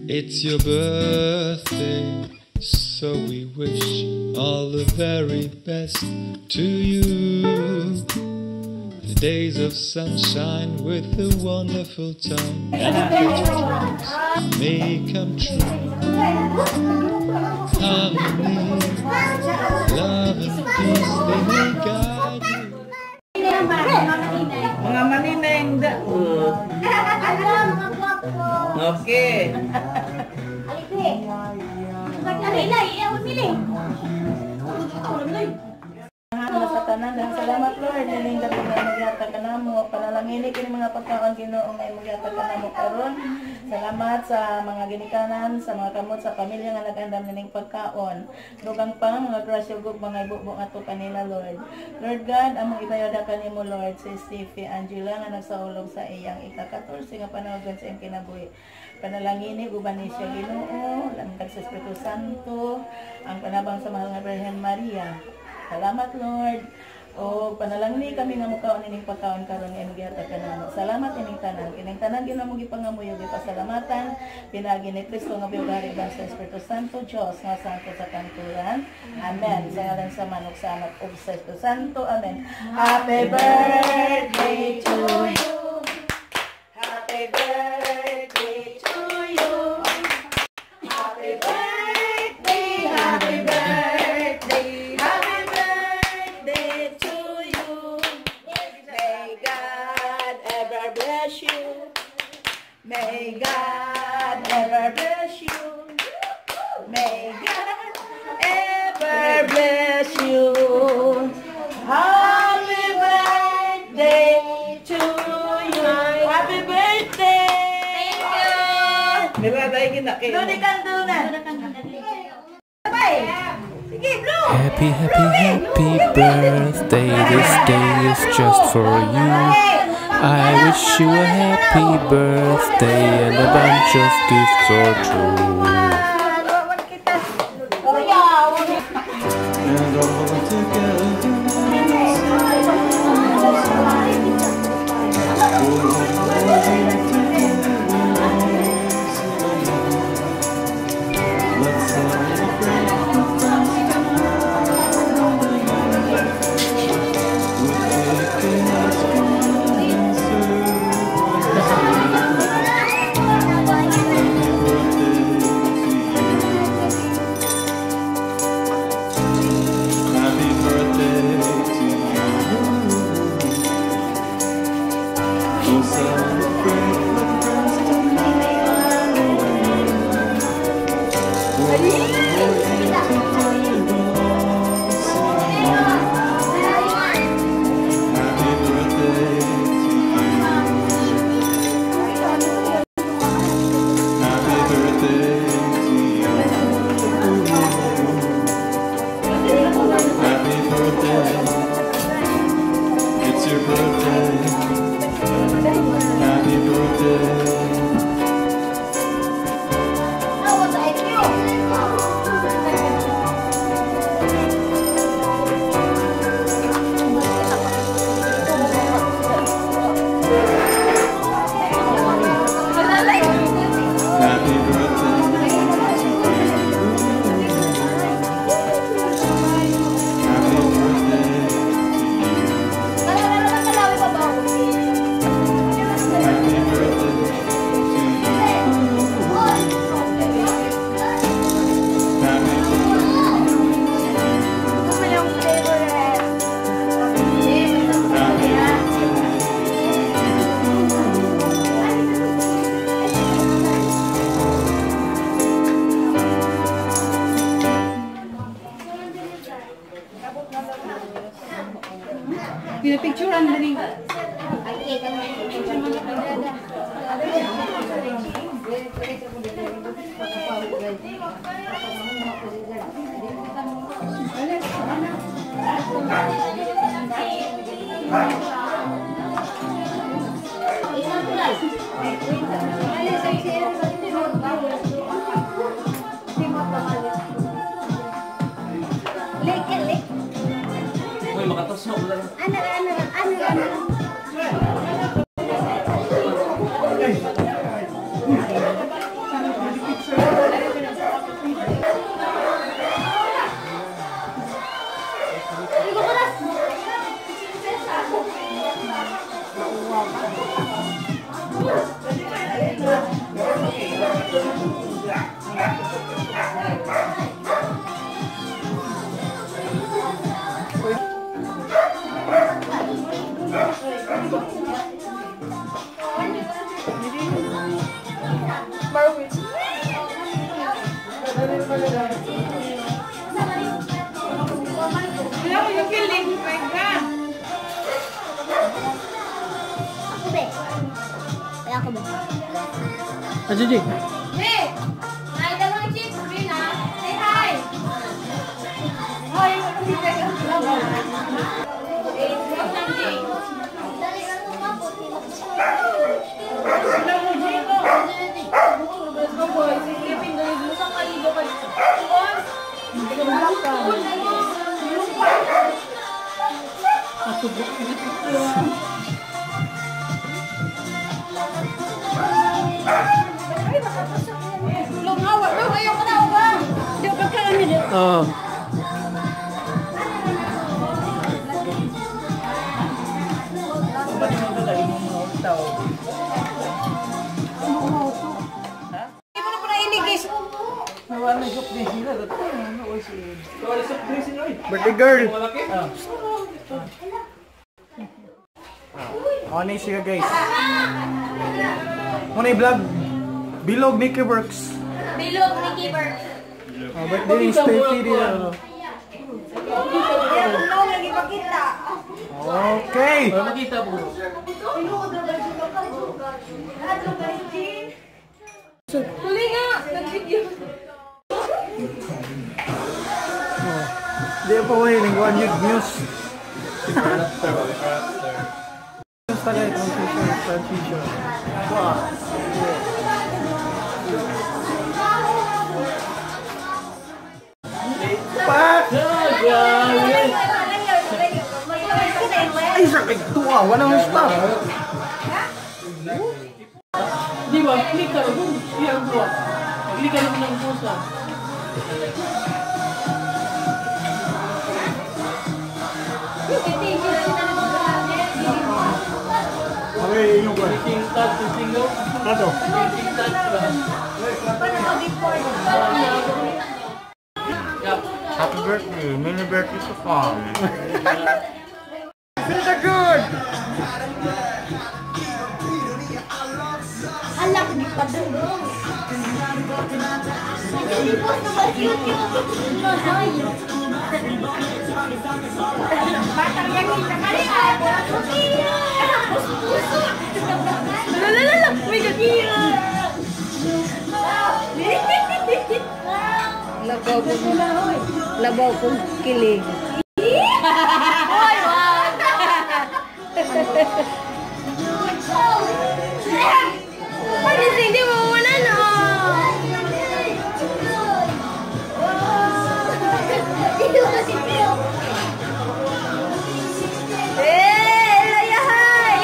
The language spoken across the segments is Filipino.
It's your birthday, so we wish all the very best to you. The days of sunshine with a wonderful time and your dreams may come true. Harmony, love and peace, they may guide you. Mga manineng daot. Okay. Sa tanan, salamat Lord, nining gabi nga magyata ka namo, panalangini kini mga pagkaon Ginoo nga magyata ka namo karon. Salamat sa mga ginikanan, sa mga kamot sa pamilya nga nagandam nining pagkaon. Dugang pa mga grasya ug mga ibubong ato kanila Lord. Lord God, among ipayada kanimo Lord si Stevie Angela nga nagsaulog sa iyang ika-14 nga panawagan sa iyang kinabuhi. Panalangini uban ni siya Ginoo, lamdag sa Espiritu Santo, ang panabang sa mahal nga Birhen Maria. Salamat Lord. O panalangin kami nga mukaon ining pagkaon karon nga gihata kanamo. Salamat ining tanan. Ining tanan ginamo gipangamuyo gipasalamatan pinagi ni Kristo nga biugari ban sa Espiritu Santo Dios nga santo sa kanturan. Amen. Sa ngalan sa manok sa anak ug sa Espiritu Santo. Amen. Happy birthday to you. Happy birthday to you. Happy birthday. Happy birthday. May God ever bless you. May God ever bless you. Happy birthday to you. Happy birthday. Thank you. Niladay kinakain. Dodi kandunan. Sige, Blue. Happy birthday. This day is just for you. I wish you a happy birthday and a bunch of gifts or two. And all together. Let's celebrate. Pinapicturean na rin. Jadi. Hey! Hi, dalawang chips, Sabrina. Say hi! Hi, welcome Jay. Oh. Birthday girl. Ano siya guys? Muna vlog. Bilog Mickey Works. Bilog, Ricky Burke. Birthday ni Steffi din ano. Okay. Makita po. Huli nga! Nag-video. Di pa wala yung one youth news. Talaga itong t-shirt. Wow. Pak! Ay, sakit to ah. Walang stop. Di ba? Klik ka rin. Iyang buwa. Klik ka rin ng pusa. Okay, yung ba? King touch, single. Ato. King touch ba? Happy birthday. Mini birthday sa farm. Feel the good! Alak, di pa doon. Hindi po sa YouTube. Batang yan kita kaya. Puso. Lalalala, may kakira. Labaw kong kilig. Hoy, wag. Ano hindi mo wala na? Layahay!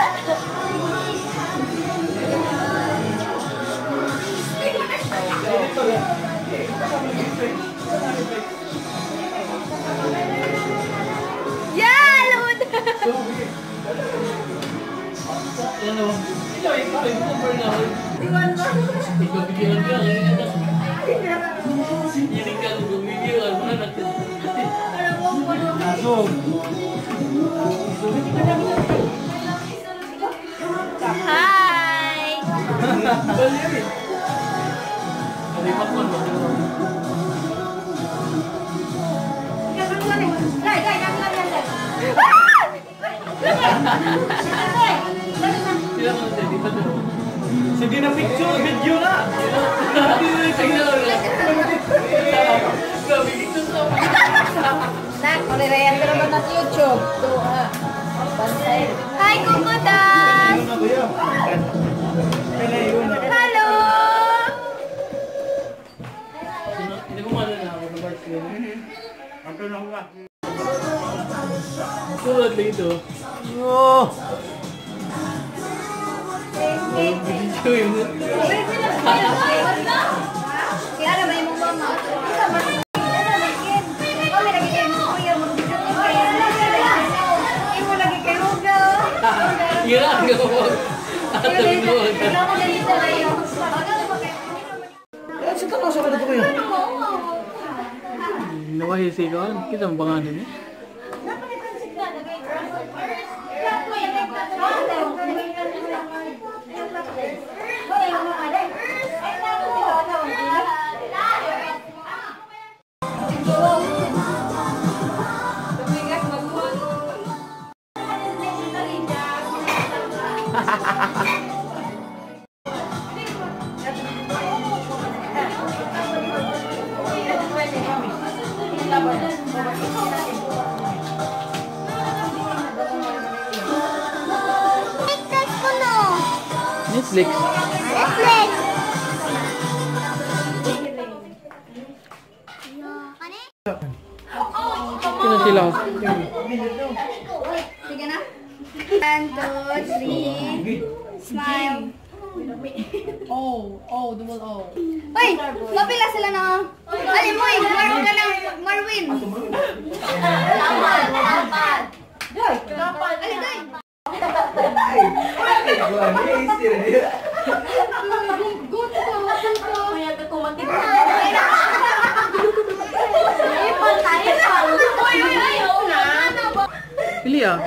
Yeah, load. Ano? Ikaw, yung cover na. Iwan mo. Ikaw, bigyan ka. Hiling ka, bumigil. Ano na natin? Asog. Hi. Alimak mo. Sila mo natin, di ba ito? Sige na picture, video na. Sige na. Grabe, ito sa Nak, malirayan ka naman sa YouTube. Ito, Bansay. Hi, Kukutas. Hello. Hindi ko maalala na ako ng Barcelona. Sulat lang ito. Oh. Video yun. Kaya na ba yung mama? Kami lagi kayo mo. Imo lagi kayo mo. Ira ka mo. Wala ko ganito kayo. Sa tanong sa kanito kayo. Nawahisi ka. Kita mo pangalan niya? Netflix. Netflix! Sino sila? Sige na. 1, 2, 3. Smile. Double O. Uy! Mapila sila na. Alin mo eh. Marwin ka ng Marwin. Dapat. Alin doy. Pili ah.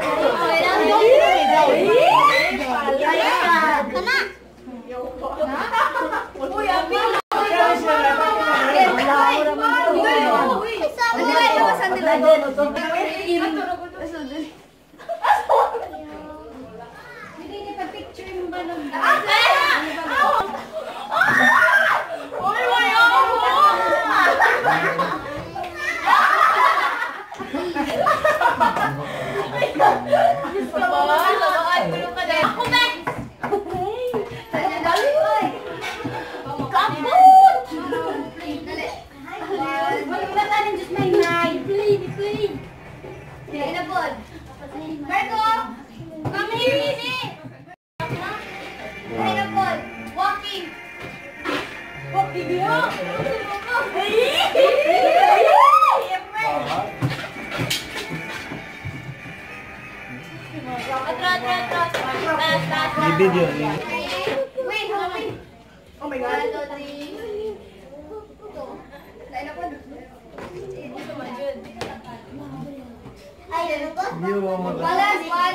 Walking. Video. Wait, wait. Oh my God. 1, 2, 3. Lain na po. Ay, ano po? Balas, 1,